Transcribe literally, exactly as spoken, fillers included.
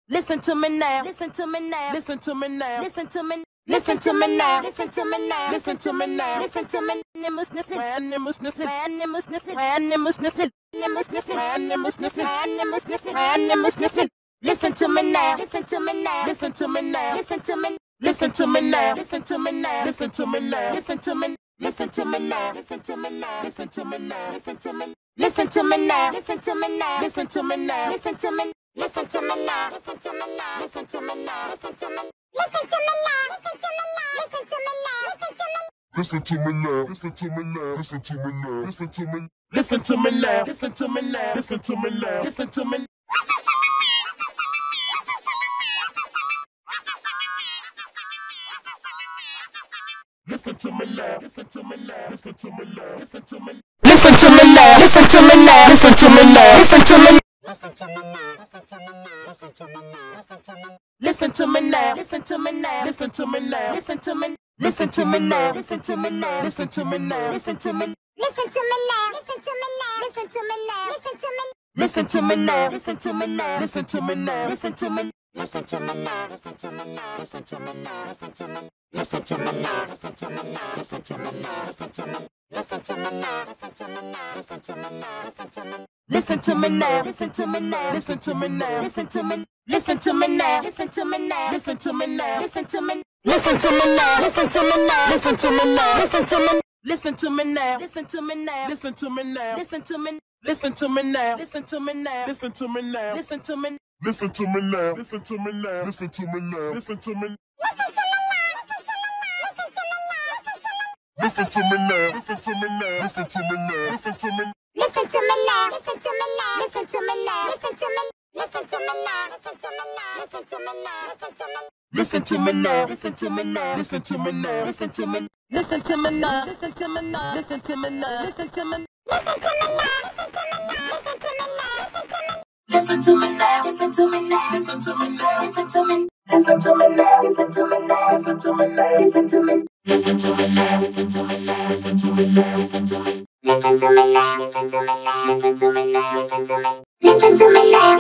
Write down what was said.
Listen to me now. Listen to me now. Listen to me now. Listen to me. Listen to me now. Listen to me now. Listen to me now. Listen to me. Animusness. Animusness. Animusness. Animusness. Animusness. Animusness. Animusness. Animusness. Listen to me now. Listen to me now. Listen to me now. Listen to me. Listen to me now. Listen to me now. Listen to me now. Listen to me. Listen to me now. Listen to me now. Listen to me now. Listen to me. Listen to me now. Listen to me now. Listen to me now. Listen to me. Listen to me now. Listen to me now. Listen to me now. Listen to me. Listen to me now. Listen to me now. Listen to me now. Listen to me. Listen to me now. Listen to me now. Listen to me now. Listen to me. Listen to me now. Listen to me now. Listen to me now. Listen to me. Listen to me now. Listen to me now. Listen to me now. Listen to me. Listen to me now. Listen to me now. Listen to me now. Listen to me. Listen to me now. Listen to me now. Listen to me now. Listen to me now. Listen to me. Listen to me now. Listen to me now. Listen to me now. Listen to me. Listen to me now. Listen to me now. Listen to me now. Listen to me. Listen to me now. Listen to me now. Listen to me now. Listen to me. Listen to me now. Listen to me now. Listen to me now. Listen to me. Listen to me now. Listen to me now. Listen to me now. Listen to me. Listen to me now. Listen to me now. Listen to me now. Listen to me. Listen to me now. Listen to me now. Listen to me now. Listen to me. Listen to me now. Listen to me now. Listen to me now. Listen to me. Listen to me now. Listen to me now. Listen to me now. Listen to me. Listen to me now. Listen to me now. Listen to me now. Listen to me. Listen to me now. Listen to me now. Listen to me now. Listen to me. Listen to me now. Listen to me now. Listen to me now. Listen to me. Listen to me now. Listen to me now. Listen to me now. Listen to me. Listen to me now. Listen to me now. Listen to me now. Listen to me. Listen to me now. Listen to me now. Listen to me now. Listen to me. Listen to me now. Listen to me now. Listen to me now. Listen to me. Listen to me now. Listen to me now. Listen to me now. Listen to me. Listen to me now. Listen to me now. Listen to me now. Listen to me. Listen to me now. Listen to me now. Listen to me now. Listen to me. Listen to me now. Listen to me now. Listen to me now. Listen to me. Listen to me now. Listen to me now. Listen to me now. Listen to me. Listen to me now.